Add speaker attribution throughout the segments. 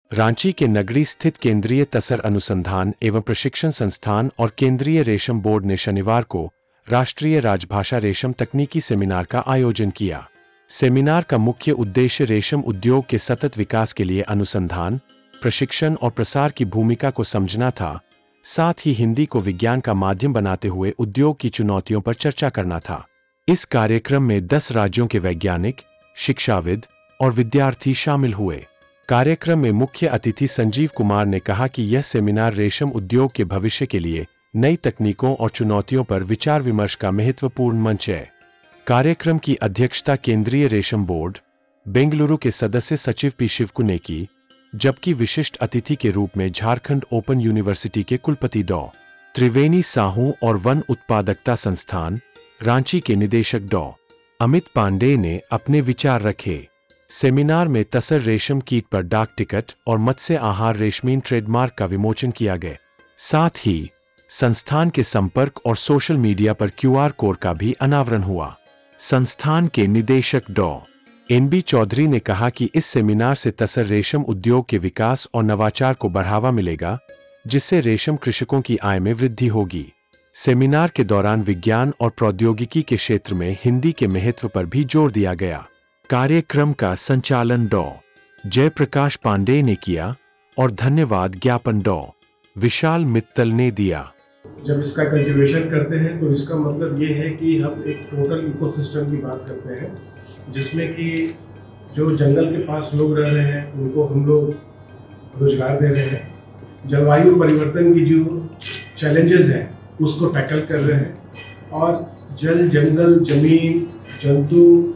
Speaker 1: रांची के नगरी स्थित केंद्रीय तसर अनुसंधान एवं प्रशिक्षण संस्थान और केंद्रीय रेशम बोर्ड ने शनिवार को राष्ट्रीय राजभाषा रेशम तकनीकी सेमिनार का आयोजन किया। सेमिनार का मुख्य उद्देश्य रेशम उद्योग के सतत विकास के लिए अनुसंधान, प्रशिक्षण और प्रसार की भूमिका को समझना था, साथ ही हिंदी को विज्ञान का माध्यम बनाते हुए उद्योग की चुनौतियों पर चर्चा करना था। इस कार्यक्रम में 10 राज्यों के वैज्ञानिक, शिक्षाविद और विद्यार्थी शामिल हुए। कार्यक्रम में मुख्य अतिथि संजीव कुमार ने कहा कि यह सेमिनार रेशम उद्योग के भविष्य के लिए नई तकनीकों और चुनौतियों पर विचार विमर्श का महत्वपूर्ण मंच है। कार्यक्रम की अध्यक्षता केंद्रीय रेशम बोर्ड, बेंगलुरु के सदस्य सचिव पी शिवकु ने की, जबकि विशिष्ट अतिथि के रूप में झारखंड ओपन यूनिवर्सिटी के कुलपति डॉ. त्रिवेणी साहू और वन उत्पादकता संस्थान, रांची के निदेशक डॉ. अमित पांडे ने अपने विचार रखे। सेमिनार में तसर रेशम कीट पर डाक टिकट और मत्स्य आहार रेशमीन ट्रेडमार्क का विमोचन किया गया। साथ ही संस्थान के संपर्क और सोशल मीडिया पर QR कोड का भी अनावरण हुआ। संस्थान के निदेशक डॉ. NB चौधरी ने कहा कि इस सेमिनार से तसर रेशम उद्योग के विकास और नवाचार को बढ़ावा मिलेगा, जिससे रेशम कृषकों की आय में वृद्धि होगी। सेमिनार के दौरान विज्ञान और प्रौद्योगिकी के क्षेत्र में हिंदी के महत्व पर भी जोर दिया गया। कार्यक्रम का संचालन डॉ. जयप्रकाश पांडे ने किया और धन्यवाद ज्ञापन डॉ. विशाल मित्तल ने दिया।
Speaker 2: जब इसका कल्टीवेशन करते हैं तो इसका मतलब ये है कि हम एक टोटल इकोसिस्टम की बात करते हैं, जिसमें कि जो जंगल के पास लोग रह रहे हैं उनको हम लोग रोजगार दे रहे हैं, जलवायु परिवर्तन की जो चैलेंजेस हैं उसको टैकल कर रहे हैं, और जल, जंगल, जमीन, जंतु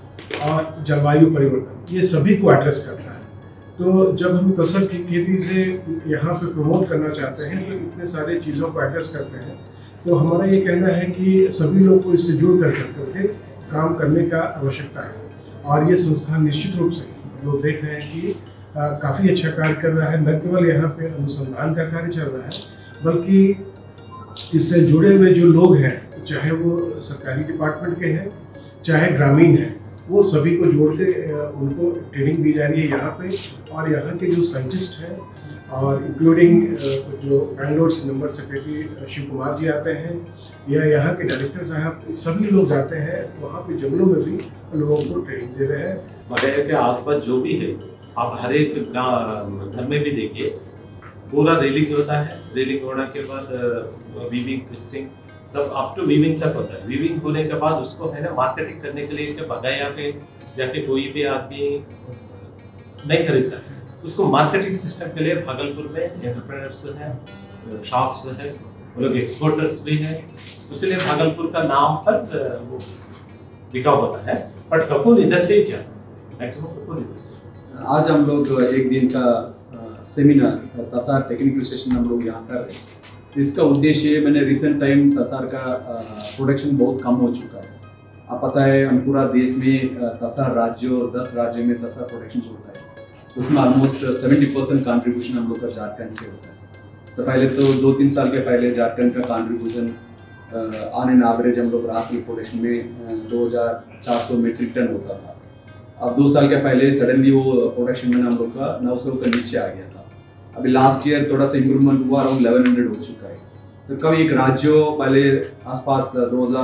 Speaker 2: और जलवायु परिवर्तन ये सभी को एड्रेस करता है। तो जब हम तसर की खेती से यहाँ पे प्रमोट करना चाहते हैं तो इतने सारे चीज़ों को एड्रेस करते हैं, तो हमारा ये कहना है कि सभी लोग को इससे जुड़ करके काम करने का आवश्यकता है। और ये संस्थान निश्चित रूप से लोग देख रहे हैं कि काफ़ी अच्छा कार्य कर रहा है। न केवल यहाँ पे अनुसंधान का कार्य चल रहा है, बल्कि इससे जुड़े हुए जो लोग हैं, चाहे वो सरकारी डिपार्टमेंट के हैं चाहे ग्रामीण हैं, वो सभी को जोड़ के उनको ट्रेनिंग दी जा रही है यहाँ पे। और यहाँ के जो साइंटिस्ट हैं और इंक्लूडिंग जो बैंगलोर से नंबर सेक्रेटरी शिव कुमार जी आते हैं, या यहाँ के डायरेक्टर साहब, सभी लोग जाते हैं वहाँ पे जंगलों में भी लोगों को ट्रेनिंग दे रहे हैं।
Speaker 3: वगैरह के आसपास जो भी है, आप हर एक घर में भी देखिए, पूरा रेलिंग होता है। रेलिंग होने के बाद वीविंग, ट्विस्टिंग सब अप टू वीविंग तक होता है। वीविंग होने के बाद उसको है ना मार्केटिंग करने के लिए बगाया पे जाके कोई भी आदमी नहीं खरीदता है, उसको मार्केटिंग सिस्टम के लिए भागलपुर में एंटरप्रेन्योर्स हैं, शॉप्स हैं, वो लोग एक्सपोर्टर्स भी हैं, इसलिए भागलपुर का नाम पर वो बिका होता है। बट कपूर इधर से ही चल, मैक्सिमम कपूर इधर।
Speaker 4: आज हम लोग एक दिन का सेमिनार तसार टेक्निकल सेशन हम लोग यहाँ कर रहे हैं। इसका उद्देश्य, मैंने रिसेंट टाइम तसार का प्रोडक्शन बहुत कम हो चुका है। आप पता है हम पूरा देश में तसार राज्यों 10 राज्यों में तसार प्रोडक्शन होता है, उसमें ऑलमोस्ट 70% कंट्रीब्यूशन हम लोग का झारखंड से होता है। तो पहले तो 2-3 साल के पहले झारखंड का कंट्रीब्यूशन ऑन एन एवरेज हम लोग राशि प्रोडक्शन में 2400 मीट्रिक टन होता था। अब 2 साल के पहले सडनली वो प्रोडक्शन में हम लोग का 900 के नीचे आ गया था। अभी लास्ट ईयर थोड़ा सा इम्प्रूवमेंट हुआ, अराउंड 1100 हो चुका है। तो कभी एक राज्यों पहले आसपास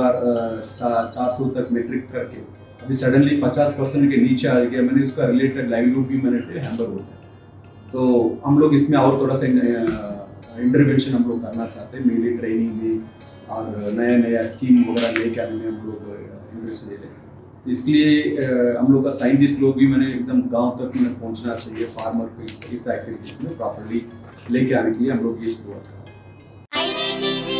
Speaker 4: 2400 तक मीट्रिक करके अभी सडनली 50% के नीचे आ गया। मैंने उसका रिलेटेड लाइवलीहुड भी मैंने हैम्पर होता है। तो हम लोग इसमें और थोड़ा सा इंटरवेंशन हम लोग करना चाहते हैं, मेनली ट्रेनिंग में और नया स्कीम वगैरह लेके आने में हम लोग इंटरेस्ट ले रहे हैं। इसलिए हम लोग का साइंटिस्ट लोग भी मैंने एकदम गांव तक में पहुंचना चाहिए, फार्मर को इस एक्टिविटीज में प्रॉपर्ली लेके आने के लिए हम लोग ये शुरुआत कर रहे हैं।